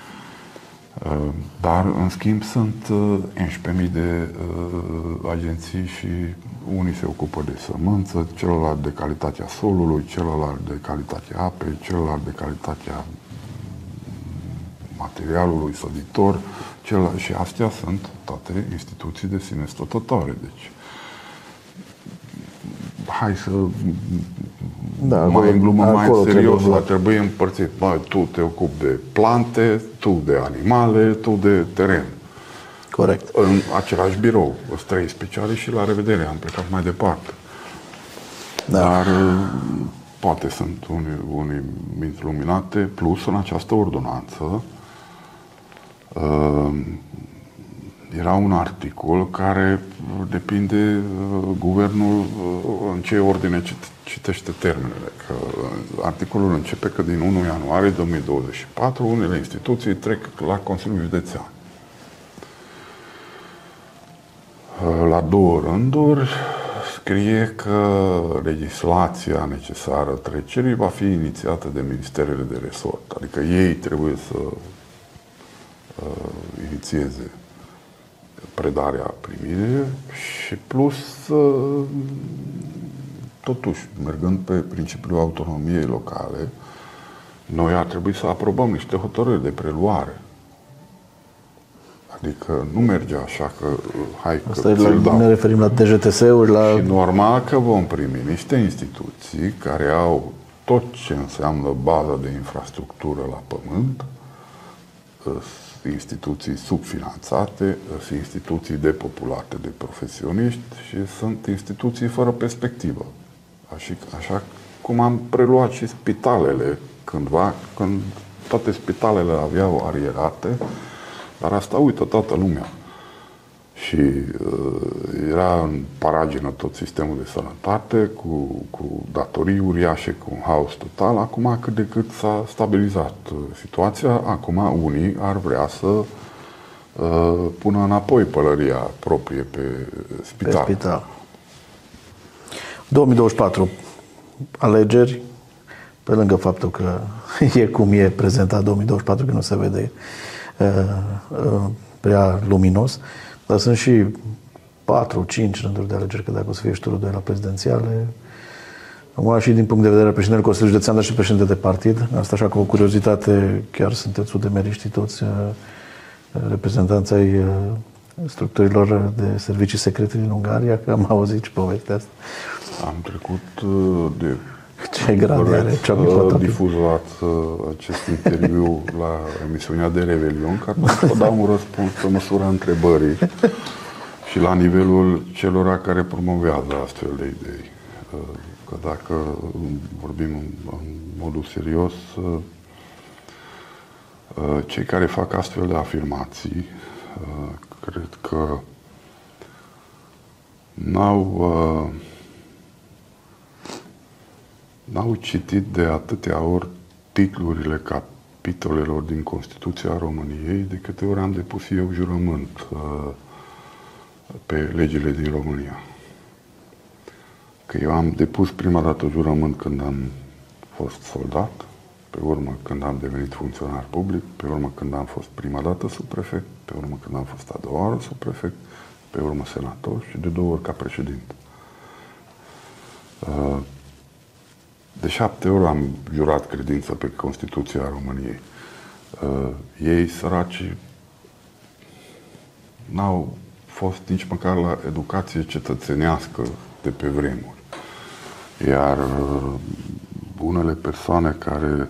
Speaker 2: Dar, în schimb, sunt unsprezece mii de agenții și unii se ocupă de sămânță, celălalt de calitatea solului, celălalt de calitatea apei, celălalt de calitatea materialului săditor, celălalt, și astea sunt toate instituții de sine stătătoare. Deci, hai să
Speaker 1: da,
Speaker 2: mai în glumă, mai în serios,
Speaker 1: trebuie,
Speaker 2: ar trebui împărțit. Bă, tu te ocupi de plante, tu de animale, tu de teren.
Speaker 1: Corect.
Speaker 2: În același birou, îți trei picioare și la revedere, am plecat mai departe. Da. Dar poate sunt unii, unii minți luminate, plus în această ordonanță uh, era un articol care depinde uh, guvernul uh, în ce ordine citește termenele. Că uh, articolul începe că din unu ianuarie două mii douăzeci și patru unele instituții trec la Consiliul Județean. Uh, la două rânduri scrie că legislația necesară trecerii va fi inițiată de ministerele de resort. Adică ei trebuie să uh, inițieze predarea primire și plus, totuși, mergând pe principiul autonomiei locale, noi ar trebui să aprobăm niște hotărâri de preluare. Adică nu merge așa că, hai că
Speaker 1: asta ți-l dau. Ne referim la D G T S-uri, la...
Speaker 2: Și normal că vom primi niște instituții care au tot ce înseamnă baza de infrastructură la pământ, instituții subfinanțate, sunt instituții depopulate de profesioniști și sunt instituții fără perspectivă. Așa, așa cum am preluat și spitalele cândva, când toate spitalele aveau arierate, dar asta uită toată lumea. Și uh, era în paragină tot sistemul de sănătate, cu, cu datorii uriașe, cu un haos total. Acum cât de cât s-a stabilizat situația, acum unii ar vrea să uh, pună înapoi pălăria proprie pe spital.
Speaker 1: Pe spital. două mii douăzeci și patru, alegeri, pe lângă faptul că e cum e prezentat două mii douăzeci și patru, că nu se vede uh, uh, prea luminos, dar sunt și patru, cinci rânduri de alegeri, că dacă o să fie și turul doi la prezidențiale. Acum și din punct de vedere al președintelui Consiliului Județean, dar și președinte de partid. Asta așa cu o curiozitate, chiar sunteți udemeriștii toți reprezentanții ai structurilor de servicii secrete din Ungaria, că am auzit și povestea asta.
Speaker 2: Am trecut de...
Speaker 1: Ce grad are
Speaker 2: Ciabi difuzat acest interviu la emisiunea de Revelion, ca să dau un răspuns pe măsura întrebării și la nivelul celora care promovează astfel de idei. Că dacă vorbim în modul serios, cei care fac astfel de afirmații, cred că n-au n-au citit de atâtea ori titlurile capitolelor din Constituția României de câte ori am depus eu jurământ uh, pe legile din România. Că eu am depus prima dată jurământ când am fost soldat, pe urmă când am devenit funcționar public, pe urmă când am fost prima dată subprefect, pe urmă când am fost a doua oară subprefect, pe urmă senator și de două ori ca președinte. De șapte ori am jurat credință pe Constituția României. Ei, săraci, n-au fost nici măcar la educație cetățenească de pe vremuri. Iar unele persoane care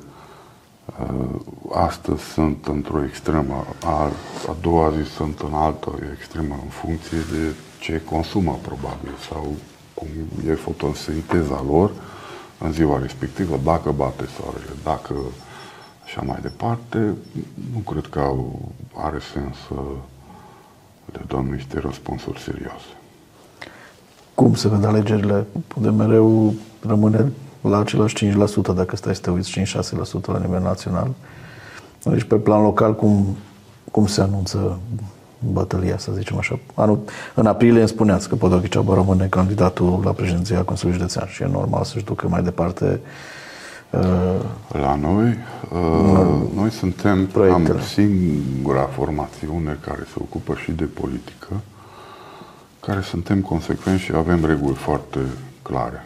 Speaker 2: astăzi sunt într-o extremă, a, a doua zi sunt în altă extremă, în funcție de ce consumă, probabil, sau cum e fotosinteza lor în ziua respectivă, dacă bate soarele, dacă așa mai departe, nu cred că au, are sens să le dăm niște răspunsuri serioase.
Speaker 1: Cum se vede alegerile? U D M R-ul rămâne la același cinci la sută, dacă stai să te uiți, cinci șase la sută la nivel național. Deci, pe plan local, cum, cum se anunță bătălia, să zicem așa? Anul, în aprilie îmi spuneați că Podor Ghiceaba rămâne candidatul la președinția Consiliului Județean și e normal să-și ducă mai departe uh,
Speaker 2: la noi. Uh, noi suntem
Speaker 1: proiectele.
Speaker 2: Am singura formațiune care se ocupă și de politică, care suntem consecvenți și avem reguli foarte clare.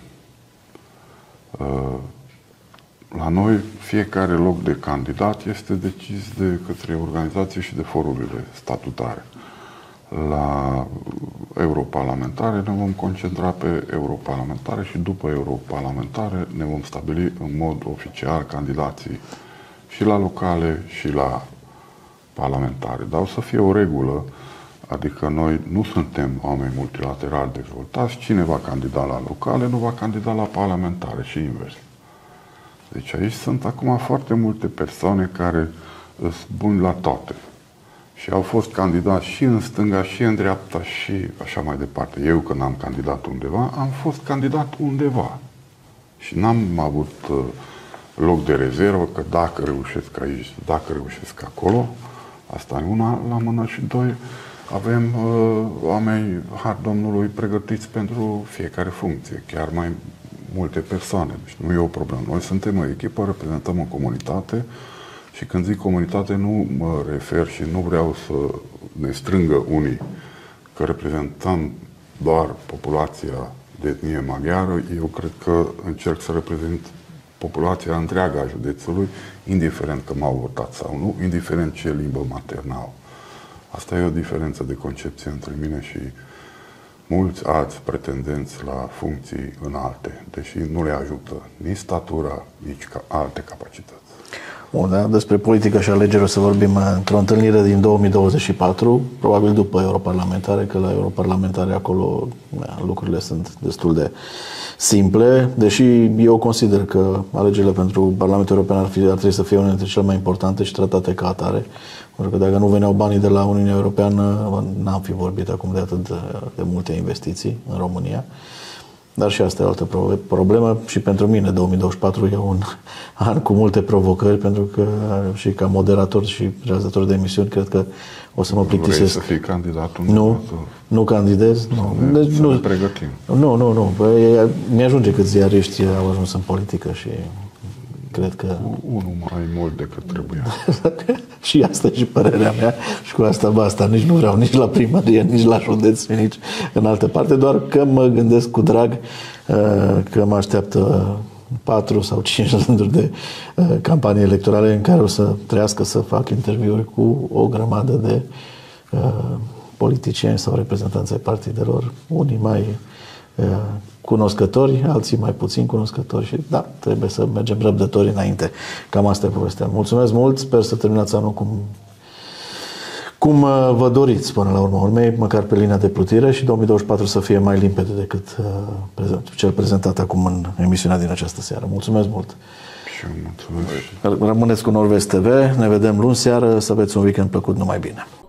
Speaker 2: La noi, fiecare loc de candidat este decis de către organizații și de forurile statutare. La europarlamentare ne vom concentra pe europarlamentare și după europarlamentare ne vom stabili în mod oficial candidații și la locale și la parlamentare. Dar o să fie o regulă, adică noi nu suntem oameni multilaterali dezvoltați, cine va candida la locale nu va candida la parlamentare și invers. Deci aici sunt acum foarte multe persoane care sunt buni la toate. Și au fost candidați și în stânga, și în dreapta, și așa mai departe. Eu, când am candidat undeva, am fost candidat undeva. Și n-am avut uh, loc de rezervă, că dacă reușesc aici, dacă reușesc acolo, asta e una la mână, și doi, avem uh, oameni, har Domnului, pregătiți pentru fiecare funcție, chiar mai multe persoane. Deci nu e o problemă. Noi suntem o echipă, reprezentăm o comunitate și când zic comunitate nu mă refer și nu vreau să ne strângă unii că reprezentăm doar populația de etnie maghiară. Eu cred că încerc să reprezint populația întreagă a județului, indiferent că m-au votat sau nu, indiferent ce limbă maternă au. Asta e o diferență de concepție între mine și mulți alți pretendenți la funcții înalte, deși nu le ajută nici statura, nici ca alte capacități.
Speaker 1: Bun, da? Despre politică și alegeri o să vorbim într-o întâlnire din două mii douăzeci și patru, probabil după europarlamentare, că la europarlamentare acolo da, lucrurile sunt destul de simple, deși eu consider că alegerile pentru Parlamentul European ar, fi, ar trebui să fie unele dintre cele mai importante și tratate ca atare. Pentru că dacă nu veneau banii de la Uniunea Europeană, n-am fi vorbit acum de atât de, de multe investiții în România. Dar și asta e o altă problemă și pentru mine două mii douăzeci și patru e un an cu multe provocări, pentru că și ca moderator și realizator de emisiuni cred că o să mă plictisesc.
Speaker 2: Vrei să fii candidat undeva?
Speaker 1: Nu, nu candidez. Nu,
Speaker 2: ne,
Speaker 1: deci, nu,
Speaker 2: ne pregătim.
Speaker 1: Nu, nu, nu. Păi, mi-ajunge cât ziariști au ajuns în politică și cred că...
Speaker 2: Unul mai mult decât trebuia.
Speaker 1: Și asta e și părerea mea și cu asta basta. Nici nu vreau nici la primărie, nici la județ, nici în altă parte, doar că mă gândesc cu drag că mă așteaptă patru sau cinci rânduri de campanii electorale în care o să trăiască să fac interviuri cu o grămadă de politicieni sau reprezentanți ai partidelor, unii mai cunoscători, alții mai puțin cunoscători și da, trebuie să mergem răbdători înainte. Cam asta e povestea. Mulțumesc mult, sper să terminați anul cum, cum vă doriți până la urmă urmei, măcar pe linia de plutire, și două mii douăzeci și patru să fie mai limpede decât uh, cel prezentat acum în emisiunea din această seară. Mulțumesc mult!
Speaker 2: Și eu mulțumesc.
Speaker 1: Rămâneți cu Nord-Vest T V, ne vedem luni seară, să aveți un weekend plăcut, numai bine!